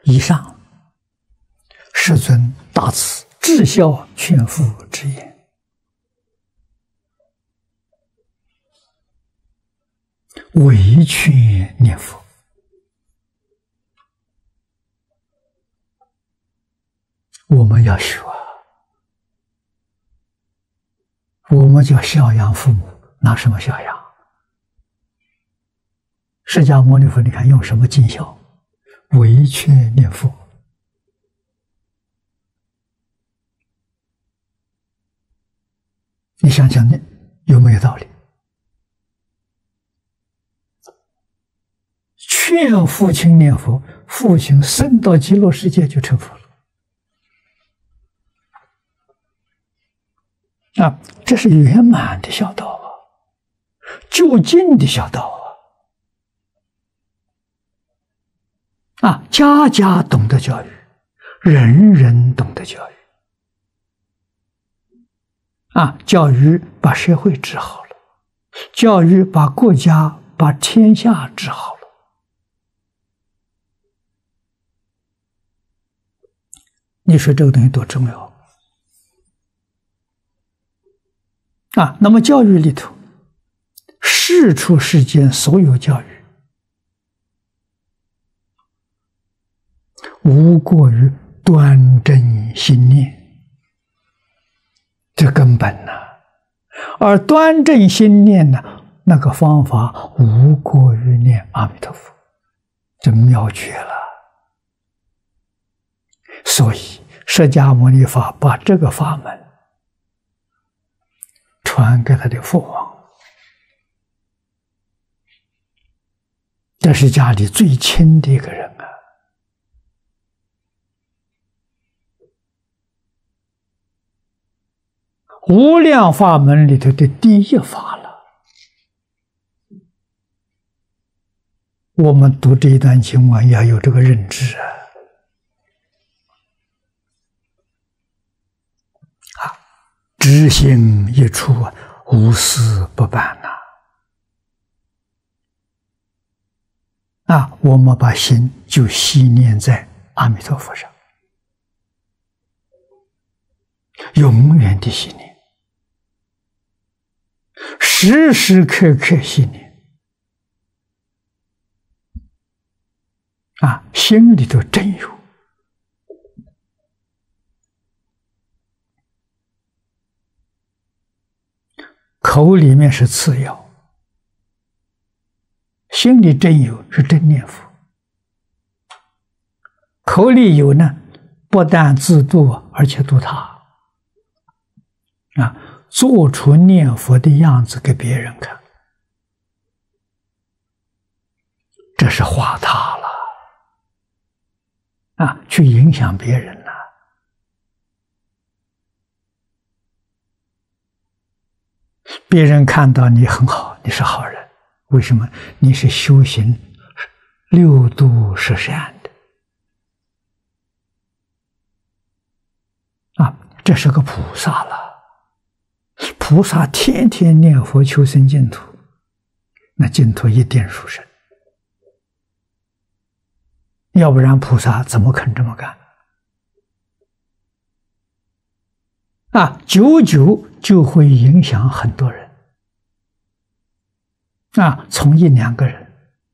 以上，世尊大慈至孝劝父之言，唯劝念佛。我们要学啊，我们叫孝养父母，拿什么孝养？释迦牟尼佛，你看用什么尽孝？唯劝念佛。你想想，有没有道理？劝父亲念佛，父亲升到极乐世界就成佛了。这是圆满的孝道啊，究竟的孝道啊！家家懂得教育，人人懂得教育教育把社会治好了，教育把国家、把天下治好了。你说这个东西多重要那么教育里头，世出世间所有教育，无过于端正心念，这根本而端正心念那个方法无过于念阿弥陀佛，这妙绝了。所以释迦牟尼佛把这个法门传给他的父王，这是家里最亲的一个人无量法门里头的第一法了。我们读这一段经文要有这个认知知行一处，无事不办我们把心就系念在阿弥陀佛上，永远的系念，时时刻刻系念心里头真有。口里面是次要，心里真有是真念佛。口里有不但自度，而且度他做出念佛的样子给别人看，这是化他了去影响别人了。别人看到你很好，你是好人，为什么？你是修行六度十善的这是个菩萨了。菩萨天天念佛求生净土，那净土一定殊胜，要不然菩萨怎么肯这么干久久就会影响很多人从一两个人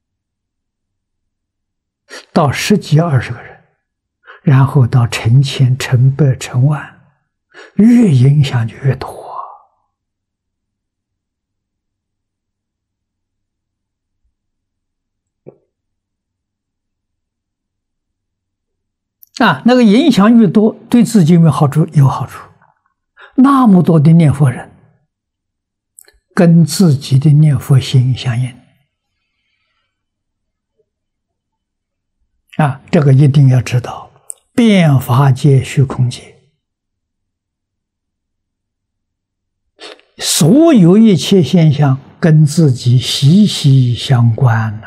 到10几20个人，然后到成千成百成万，越影响就越多那个影响越多，对自己有没有好处？有好处。那么多的念佛人跟自己的念佛心相应这个一定要知道，变法界虚空界所有一切现象跟自己息息相关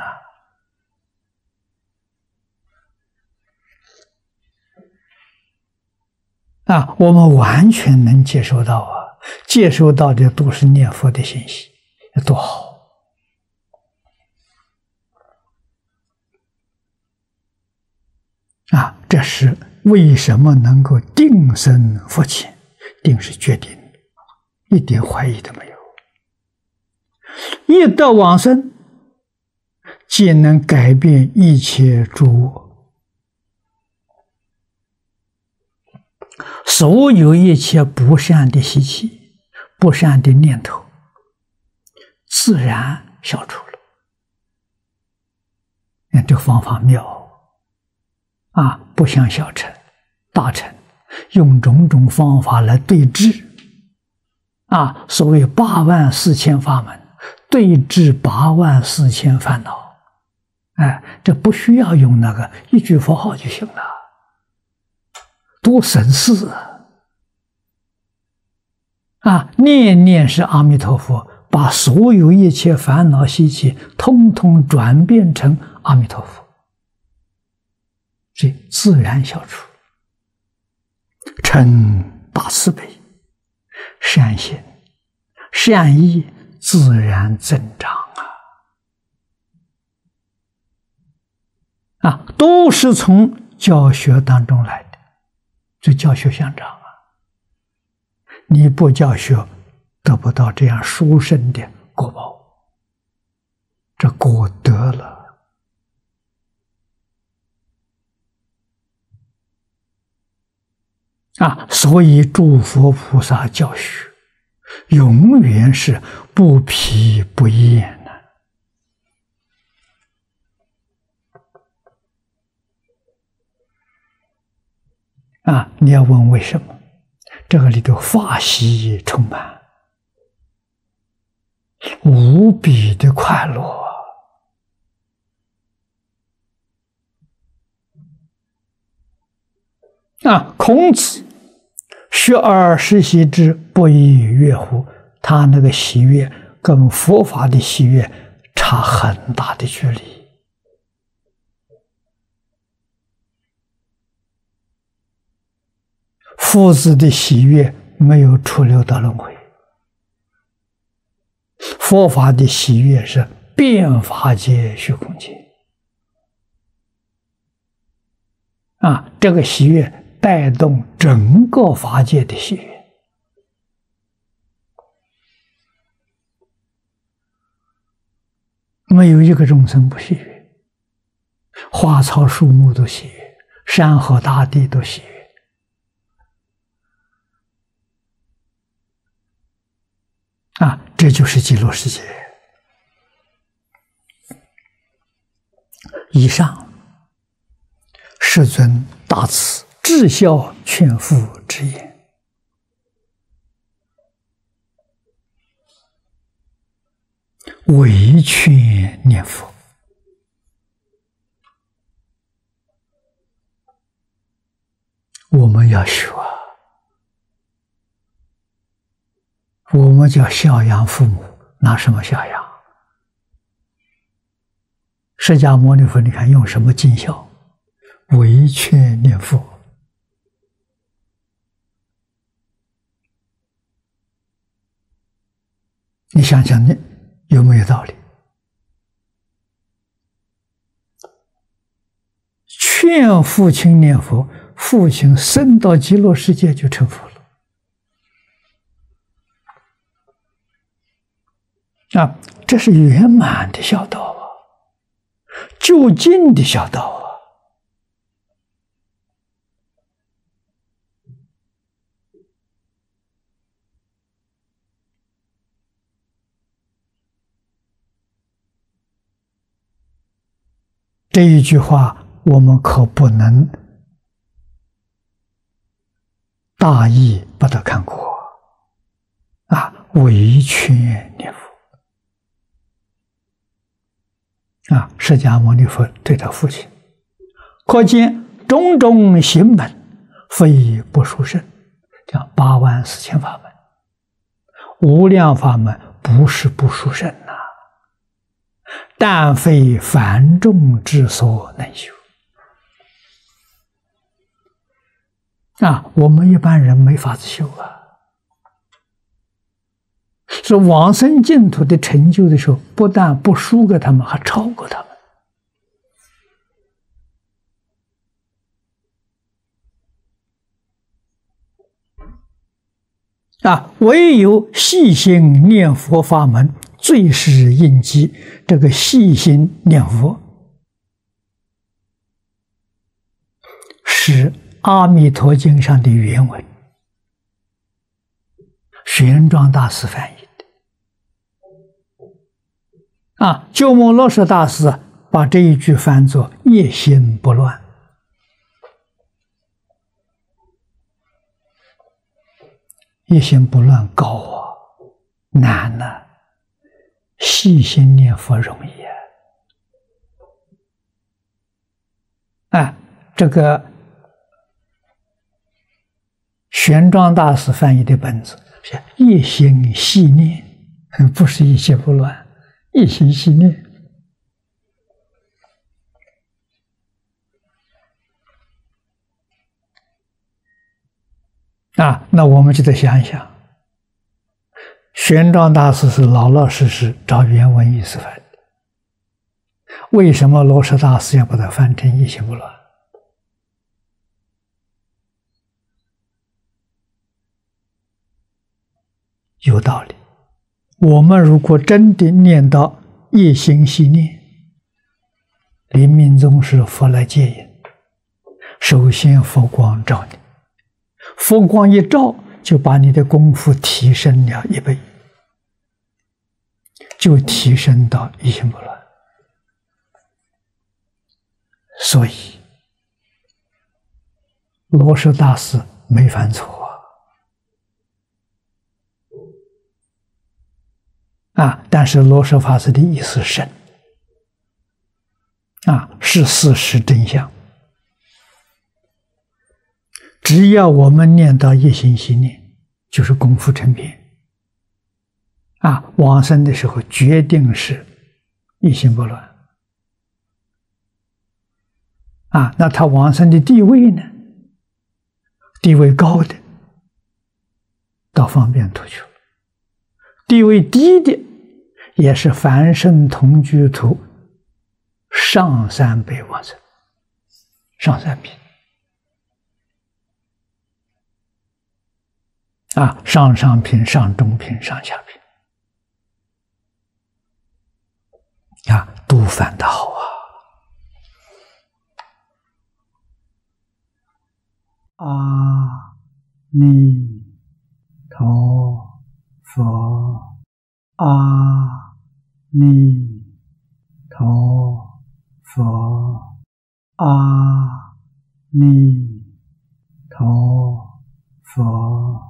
我们完全能接收到接收到的都是念佛的信息，多好这时为什么能够定生佛前？定是决定，一点怀疑都没有。一得往生，即能改变一切诸我，所有一切不善的习气、不善的念头，自然消除了。看这个方法妙啊！不像小乘、大乘用种种方法来对治啊，所谓84000法门对治84000烦恼，哎，这不需要用那个一句佛号就行了，多省事啊！念念是阿弥陀佛，把所有一切烦恼习气通通转变成阿弥陀佛，这自然消除。成大慈悲、善行、善意自然增长啊！都是从教学当中来的，这教学相长啊！你不教学，得不到这样殊胜的果报，这果得了。所以诸佛菩萨教学永远是不疲不厌你要问为什么？这个里头法喜充满，无比的快乐孔子学而时习之，不亦乐乎？他那个喜悦跟佛法的喜悦差很大的距离。夫子的喜悦没有出六道轮回，佛法的喜悦是遍法界虚空界这个喜悦带动整个法界的喜悦。没有一个众生不喜悦，花草树木都喜悦，山河大地都喜悦这就是极乐世界。以上世尊大慈至孝劝父之言，唯劝念佛。我们要学我们叫孝养父母，拿什么孝养？释迦牟尼佛，你看用什么尽孝？唯劝念佛。你想想，你有没有道理？劝父亲念佛，父亲升到极乐世界就成佛了。这是圆满的孝道究竟的孝道这一句话我们可不能大意把它看过唯劝念佛释迦牟尼佛对他父亲，可见种种行门非不殊胜，讲84000法门，无量法门不是不殊胜但非凡众之所能修我们一般人没法子修是往生净土的成就的时候，不但不输给他们，还超过他唯有细心念佛法门最是应机。这个细心念佛是《阿弥陀经》上的原文，玄奘大师翻译的。鸠摩罗什大师把这一句翻作“业心不乱”。业心不乱高啊，难呐！细心念佛容易这个玄奘大师翻译的本子是业心细念，不是业心不乱，业心细念。那我们就得想一想，玄奘大师是老老实实照原文意思翻的，为什么罗什大师要把它翻成业心不乱？有道理。我们如果真的念到业心细念，临命终时佛来接引，首先佛光照你，佛光一照，就把你的功夫提升了1倍，就提升到业心不乱。所以罗什大师没犯错但是罗什法师的意思深是事实真相。只要我们念到业心细念，就是功夫成片往生的时候决定是业心不乱那他往生的地位呢？地位高的到方便土去了，地位低的也是凡圣同居土上3辈往生，上3品上上品、上中品、上下品都翻得好阿弥陀佛，阿弥陀佛，阿弥陀佛。